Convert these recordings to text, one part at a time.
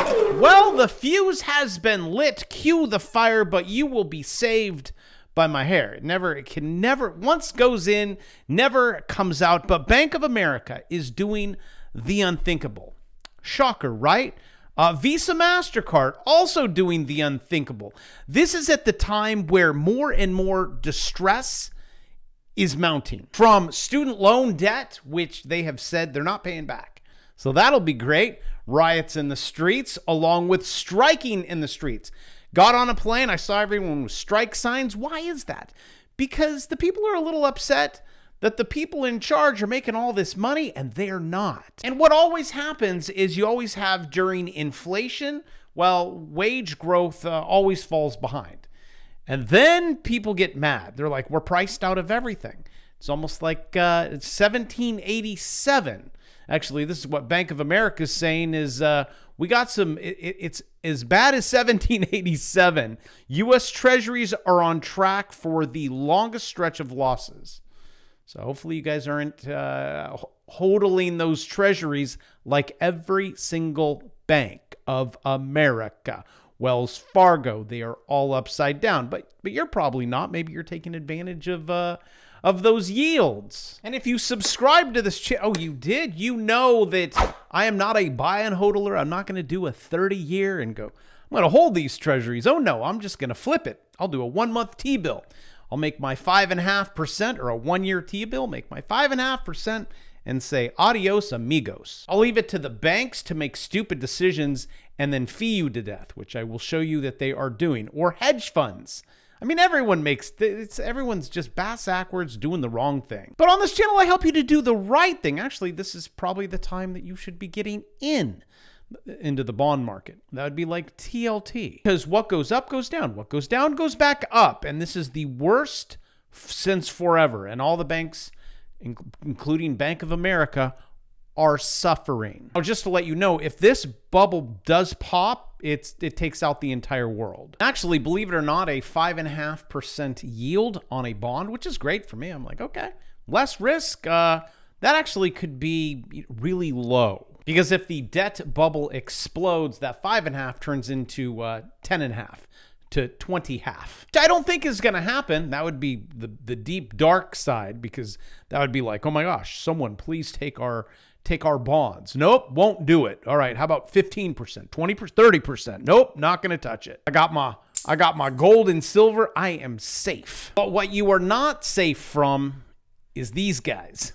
Well, the fuse has been lit. Cue the fire, but you will be saved by my hair. It can never, once goes in, never comes out. But Bank of America is doing the unthinkable. Shocker, right? Visa, MasterCard also doing the unthinkable. This is at the time where more and more distress is mounting from student loan debt, which they have said they're not paying back. So that'll be great. Riots in the streets, along with striking in the streets. Got on a plane. I saw everyone with strike signs. Why is that? Because the people are a little upset that the people in charge are making all this money and they're not. And what always happens is you always have during inflation, well, wage growth always falls behind. And then people get mad. They're like, we're priced out of everything. It's almost like it's 1787. Actually, this is what Bank of America is saying is we got some, it's as bad as 1787. U.S. Treasuries are on track for the longest stretch of losses. So hopefully you guys aren't hodling those treasuries like every single Bank of America. Wells Fargo, they are all upside down. But you're probably not. Maybe you're taking advantage of those yields. And if you subscribe to this channel, oh, you did? You know that I am not a buy and hodler. I'm not going to do a 30-year and go, I'm going to hold these treasuries. Oh, no, I'm just going to flip it. I'll do a 1-month T-bill. I'll make my 5.5% or a 1-year T-bill, make my 5.5% and say, adios, amigos. I'll leave it to the banks to make stupid decisions and then fee you to death, which I will show you that they are doing. Or hedge funds. I mean, everyone's just bass-ackwards doing the wrong thing. But on this channel, I help you to do the right thing. Actually, this is probably the time that you should be getting into the bond market. That would be like TLT. Because what goes up goes down. What goes down goes back up. And this is the worst since forever. And all the banks, including Bank of America, are suffering. Now, just to let you know, if this bubble does pop, it takes out the entire world. Actually, believe it or not, a 5.5% yield on a bond, which is great for me. I'm like, okay, less risk. That actually could be really low. Because if the debt bubble explodes, that 5.5 turns into 10.5 to 20.5. Which I don't think is going to happen. That would be the deep dark side, because that would be like, oh my gosh, someone please take our bonds. Nope, won't do it. All right, how about 15%, 20%, 30%? Nope, not going to touch it. I got my gold and silver. I am safe. But what you are not safe from is these guys.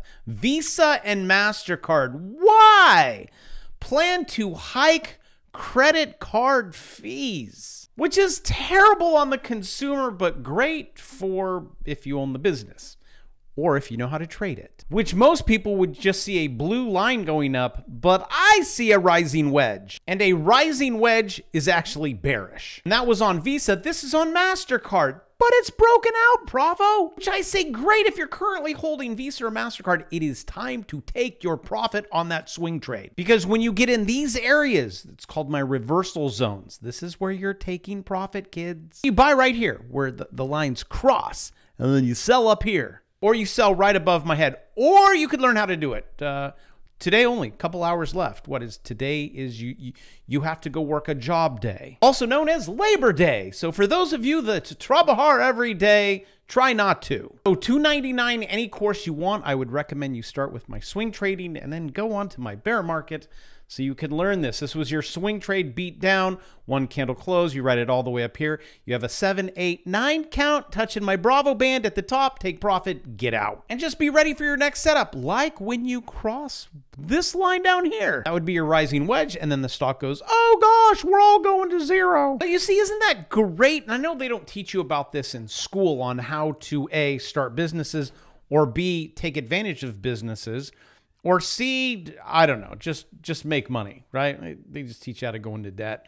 Visa and MasterCard. Why? Plan to hike credit card fees, which is terrible on the consumer, but great for if you own the business or if you know how to trade it, which most people would just see a blue line going up, but I see a rising wedge, and a rising wedge is actually bearish. And that was on Visa. This is on MasterCard. But it's broken out, bravo. Which I say, great, if you're currently holding Visa or MasterCard, it is time to take your profit on that swing trade. Because when you get in these areas, it's called my reversal zones. This is where you're taking profit, kids. You buy right here, where the lines cross, and then you sell up here. Or you sell right above my head. Or you could learn how to do it. Today only, a couple hours left. What is today is you have to go work a job day, also known as Labor Day. So for those of you that trabajar every day, try not to. So $2.99 any course you want. I would recommend you start with my swing trading and then go on to my bear market so you can learn this. This was your swing trade beat down, 1 candle close. You write it all the way up here. You have a 7, 8, 9 count, touching my Bravo band at the top. Take profit, get out. And just be ready for your next setup. Like when you cross this line down here. That would be your rising wedge, and then the stock goes, oh gosh, we're all going to zero. But you see, isn't that great? And I know they don't teach you about this in school on how to A, start businesses, or B, take advantage of businesses, or C, I don't know, just make money, right? They just teach you how to go into debt.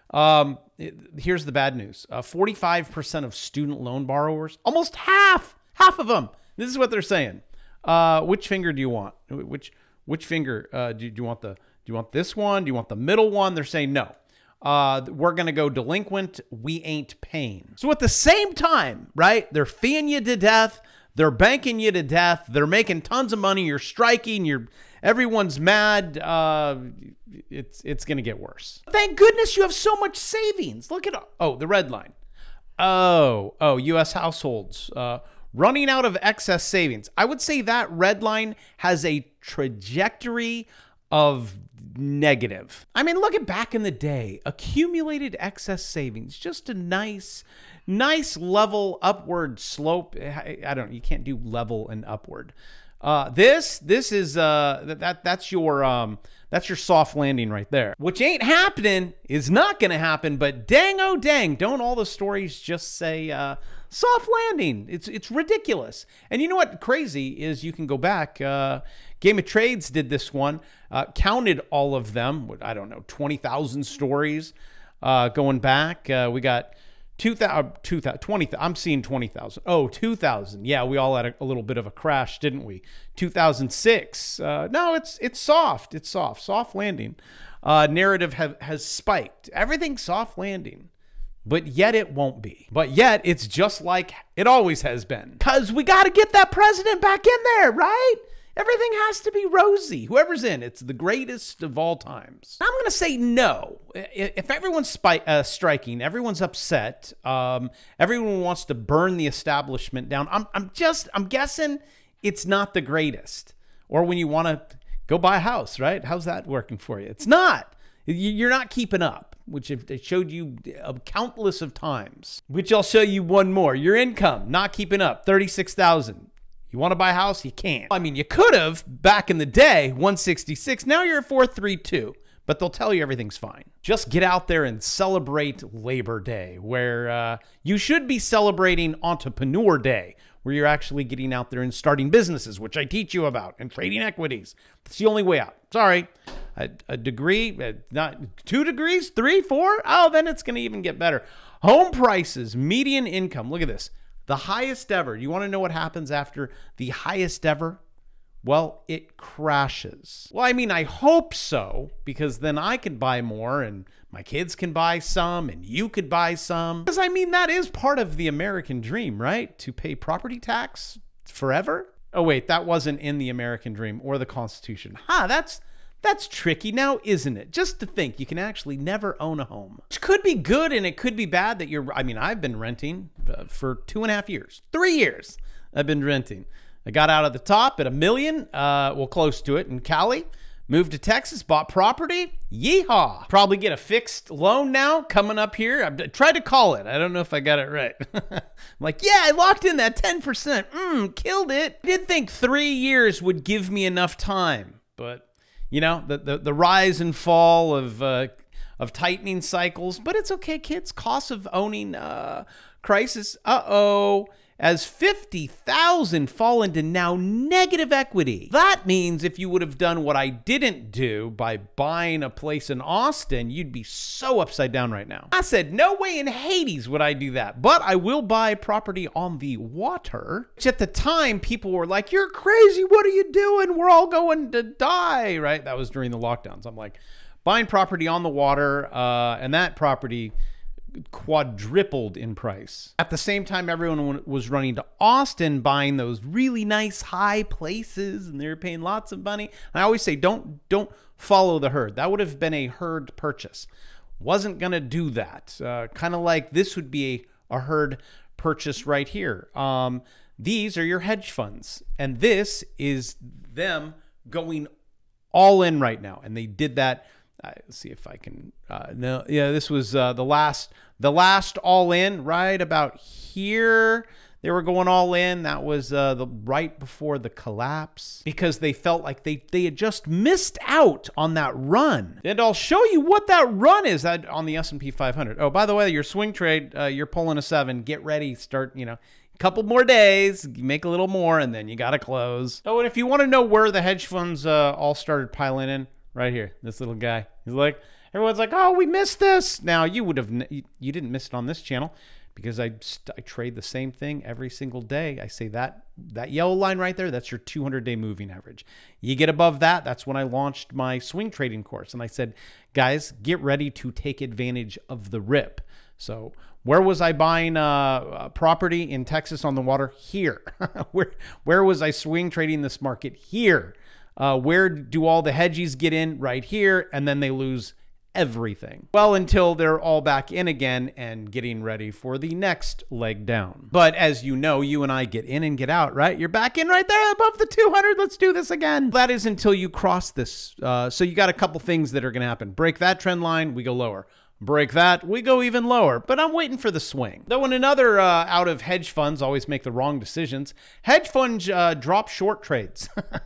Here's the bad news. 45% of student loan borrowers, almost half of them, this is what they're saying. Which finger do you want? Which finger? Do you want this one? Do you want the middle one? They're saying no. We're going to go delinquent. We ain't paying. So at the same time, right, they're feeing you to death. They're banking you to death. They're making tons of money. You're striking. Everyone's mad. It's going to get worse. Thank goodness you have so much savings. Look at, oh, the red line. Oh, U.S. households running out of excess savings. I would say that red line has a trajectory of negative. I mean, look at back in the day, accumulated excess savings, just a nice level upward slope. I don't, you can't do level and upward. This is that's your soft landing right there, which ain't happening, is not going to happen. But dang, oh dang, don't all the stories just say soft landing? It's ridiculous. And you know what crazy is? You can go back. Game of Trades did this one, counted all of them. I don't know, 20,000 stories going back. We got 2,000, 20,000. I'm seeing 20,000. Oh, 2,000. Yeah, we all had a little bit of a crash, didn't we? 2006. No, it's soft. It's soft. Soft landing. Narrative has spiked. Everything's soft landing. But yet it won't be. But yet it's just like it always has been. Because we got to get that president back in there, right? Everything has to be rosy. Whoever's in, it's the greatest of all times. I'm going to say no. If everyone's striking, everyone's upset, everyone wants to burn the establishment down, I'm guessing it's not the greatest. Or when you want to go buy a house, right? How's that working for you? It's not. You're not keeping up, which I showed you countless of times. Which I'll show you one more. Your income, not keeping up, 36,000. You want to buy a house? You can't. I mean, you could have back in the day, 166. Now you're at 432, but they'll tell you everything's fine. Just get out there and celebrate Labor Day, where you should be celebrating Entrepreneur Day, where you're actually getting out there and starting businesses, which I teach you about, and trading equities. That's the only way out. Sorry. A degree, not 2 degrees, 3, 4. Oh, then it's going to even get better. Home prices, median income. Look at this. The highest ever. You want to know what happens after the highest ever? Well, it crashes. Well, I mean, I hope so, because then I can buy more and my kids can buy some and you could buy some. Because I mean, that is part of the American dream, right? To pay property tax forever. Oh, wait, that wasn't in the American dream or the Constitution. That's tricky now, isn't it? Just to think you can actually never own a home. Which could be good and it could be bad that you're, I mean, I've been renting for 2.5 years, 3 years I've been renting. I got out of the top at $1 million, well, close to it in Cali, moved to Texas, bought property, yeehaw. Probably get a fixed loan now coming up here. I tried to call it. I don't know if I got it right. I'm like, yeah, I locked in that 10%. Killed it. I did think 3 years would give me enough time, but you know, the rise and fall of tightening cycles, but it's okay, kids. Cost of owning crisis. As 50,000 fall into now negative equity. That means if you would have done what I didn't do by buying a place in Austin, you'd be so upside down right now. I said, no way in Hades would I do that, but I will buy property on the water, which at the time people were like, you're crazy. What are you doing? We're all going to die, right? That was during the lockdowns. I'm like, buying property on the water, and that property quadrupled in price. At the same time, everyone was running to Austin buying those really nice high places, and they were paying lots of money. I always say, don't follow the herd. That would have been a herd purchase. Wasn't gonna do that. Kind of like this would be a herd purchase right here. These are your hedge funds, and this is them going all in right now, and they did that. Let's see if I can, no, yeah, this was the last all in right about here. They were going all in. That was the right before the collapse, because they felt like they had just missed out on that run. And I'll show you what that run is on the S&P 500. Oh, by the way, your swing trade, you're pulling a 7. Get ready, start, you know, a couple more days, make a little more, and then you got to close. Oh, and if you want to know where the hedge funds all started piling in, right here, this little guy. He's like, everyone's like, oh, we missed this. Now, you didn't miss it on this channel, because I trade the same thing every single day. I say that yellow line right there, that's your 200-day moving average. You get above that, that's when I launched my swing trading course. And I said, guys, get ready to take advantage of the rip. So where was I buying property in Texas on the water? Here. Where was I swing trading this market? Here. Where do all the hedgies get in? Right here, and then they lose everything. Well, until they're all back in again and getting ready for the next leg down. But as you know, you and I get in and get out, right? You're back in right there above the 200. Let's do this again. That is until you cross this. So you got a couple things that are going to happen. Break that trend line, we go lower. Break that, we go even lower. But I'm waiting for the swing. Though in another out of hedge funds always make the wrong decisions, hedge funds drop short trades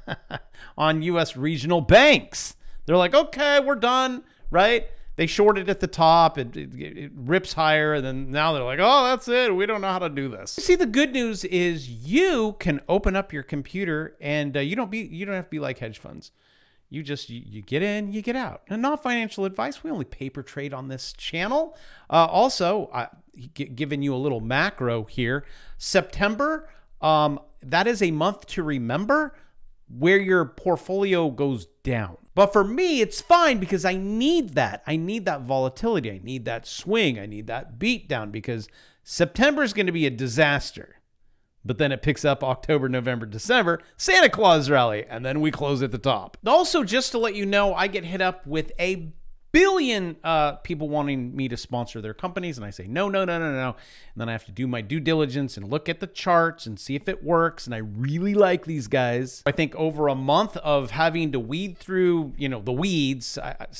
on U.S. regional banks. They're like, okay, we're done. Right? They shorted at the top. It rips higher. And then now they're like, oh, that's it. We don't know how to do this. See, the good news is you can open up your computer and you don't have to be like hedge funds. You get in, you get out. And not financial advice. We only paper trade on this channel. Also, giving you a little macro here. September, that is a month to remember where your portfolio goes down. But for me, it's fine because I need that. I need that volatility. I need that swing. I need that beat down because September is going to be a disaster. But then it picks up October, November, December, Santa Claus rally, and then we close at the top. Also, just to let you know, I get hit up with a billion people wanting me to sponsor their companies, and I say, no. And then I have to do my due diligence and look at the charts and see if it works, and I really like these guys. I think over a month of having to weed through, the weeds,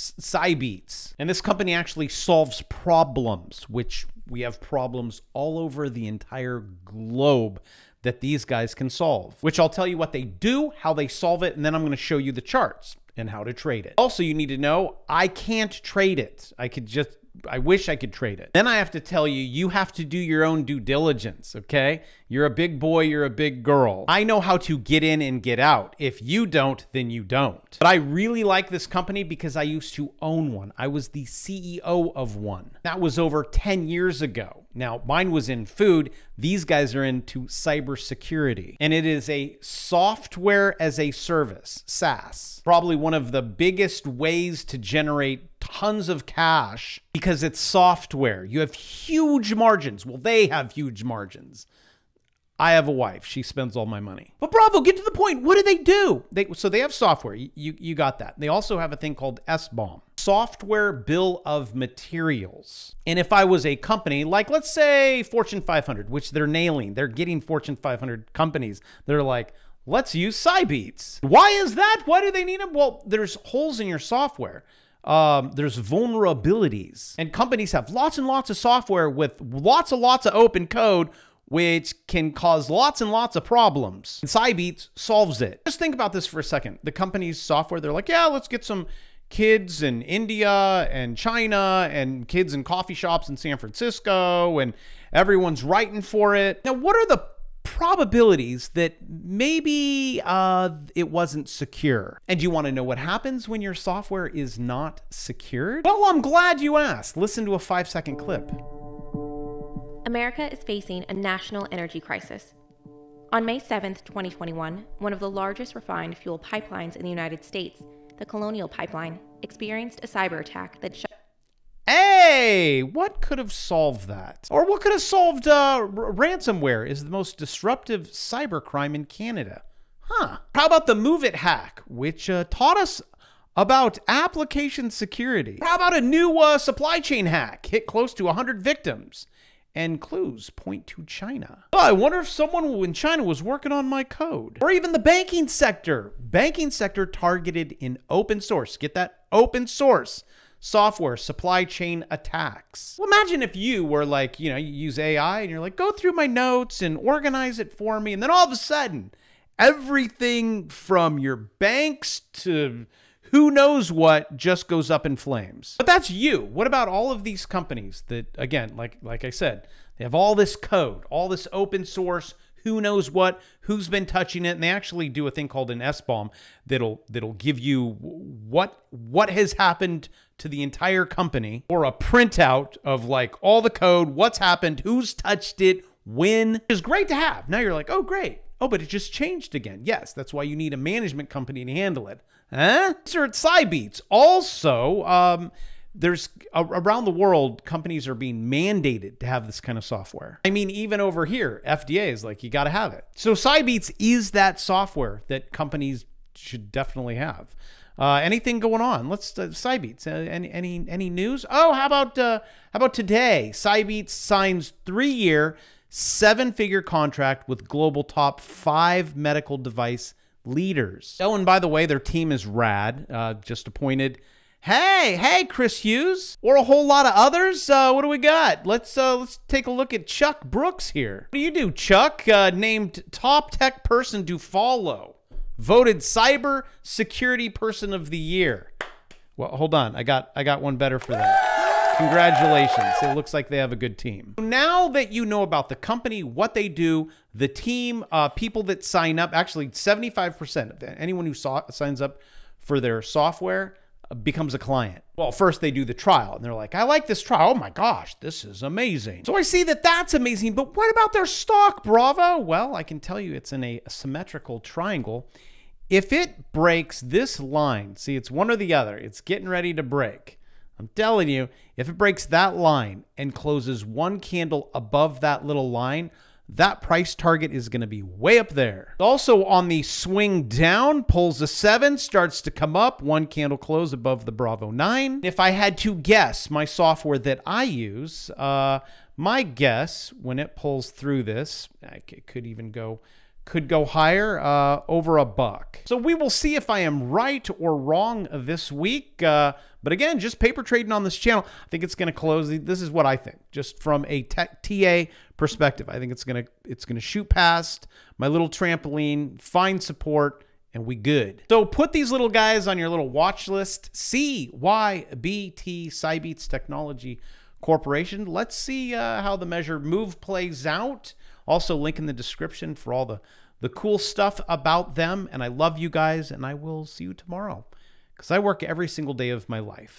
CYBT. And this company actually solves problems, which we have problems all over the entire globe that these guys can solve, which I'll tell you what they do, how they solve it, and then I'm going to show you the charts and how to trade it. Also, you need to know, I can't trade it. I wish I could trade it. Then I have to tell you, you have to do your own due diligence, okay? You're a big boy, you're a big girl. I know how to get in and get out. If you don't, then you don't. But I really like this company because I used to own one. I was the CEO of one. That was over 10 years ago. Now, mine was in food. These guys are into cybersecurity. And it is a software as a service, SaaS. Probably one of the biggest ways to generate tons of cash because it's software. You have huge margins. Well, they have huge margins. I have a wife. She spends all my money. But Bravo, get to the point. What do they do? So they have software. You got that. They also have a thing called SBOM, Software Bill of Materials. And if I was a company, like let's say Fortune 500, which they're nailing, they're getting Fortune 500 companies. They're like, let's use CYBT. Why is that? Why do they need them? Well, there's holes in your software. There's vulnerabilities. And companies have lots and lots of software with lots of open code, which can cause lots and lots of problems. And CYBT solves it. Just think about this for a second. The company's software, they're like, yeah, let's get some kids in India and China and kids in coffee shops in San Francisco, and everyone's writing for it. Now, what are the probabilities that maybe it wasn't secure? And you want to know what happens when your software is not secured? Well, I'm glad you asked. Listen to a 5-second clip. America is facing a national energy crisis. On May 7th, 2021, one of the largest refined fuel pipelines in the United States, the Colonial Pipeline, experienced a cyber attack that shut. Hey, what could have solved that? Or what could have solved ransomware is the most disruptive cybercrime in Canada. Huh. How about the Move It hack, which taught us about application security? How about a new supply chain hack, hit close to 100 victims? And clues point to China. Oh, I wonder if someone in China was working on my code. Or even the banking sector. Banking sector targeted in open source. Get that? Open source software, supply chain attacks. Well, imagine if you were like, you use AI and you're like, go through my notes and organize it for me. And then all of a sudden, everything from your banks to who knows what just goes up in flames. But that's you. What about all of these companies that, again, like I said, they have all this code, all this open source, who knows what, who's been touching it, and they actually do a thing called an SBOM that'll give you what has happened to the entire company, or a printout of like all the code, what's happened, who's touched it, when. It's great to have. Now you're like, oh, great. Oh, but it just changed again. Yes, that's why you need a management company to handle it. Huh? Sir, it's CYBT. Also, there's around the world, companies are being mandated to have this kind of software. I mean, even over here, FDA is like, you got to have it. So CYBT is that software that companies should definitely have. Anything going on? Let's CYBT. Any news? Oh, how about today? CYBT signs 3-year, 7-figure contract with global top 5 medical device leaders. Oh, and by the way, their team is rad. Just appointed. Hey, Chris Hughes, or a whole lot of others. What do we got? Let's take a look at Chuck Brooks here. What do you do, Chuck? Named top tech person to follow. Voted cyber security person of the year. Well, hold on. I got one better for that. Congratulations. It looks like they have a good team. Now that you know about the company, what they do, the team, people that sign up, actually 75% of anyone who signs up for their software becomes a client. Well, first they do the trial and they're like, I like this trial. Oh my gosh, this is amazing. So I see that that's amazing, but what about their stock, Bravo? Well, I can tell you it's in a symmetrical triangle. If it breaks this line, see, it's one or the other. It's getting ready to break. I'm telling you, if it breaks that line and closes one candle above that little line, that price target is going to be way up there. Also on the swing down, pulls a 7, starts to come up, one candle close above the Bravo 9. If I had to guess my software that I use, my guess when it pulls through this, it could even go higher, over $1. So we will see if I am right or wrong this week. But again, just paper trading on this channel. I think it's going to close. This is what I think, just from a TA perspective. I think it's going to shoot past my little trampoline, find support, and we good. So put these little guys on your little watch list. CYBT, CYBT Technology Corporation. Let's see how the measure move plays out. Also, link in the description for all the cool stuff about them. And I love you guys, and I will see you tomorrow because I work every single day of my life.